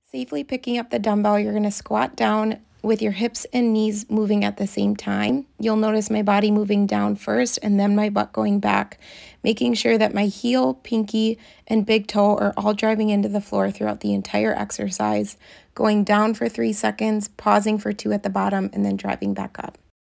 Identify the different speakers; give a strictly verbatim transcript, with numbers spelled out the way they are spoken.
Speaker 1: Safely picking up the dumbbell, you're going to squat down with your hips and knees moving at the same time. You'll notice my body moving down first and then my butt going back, making sure that my heel, pinky, and big toe are all driving into the floor throughout the entire exercise, going down for three seconds, pausing for two at the bottom, and then driving back up.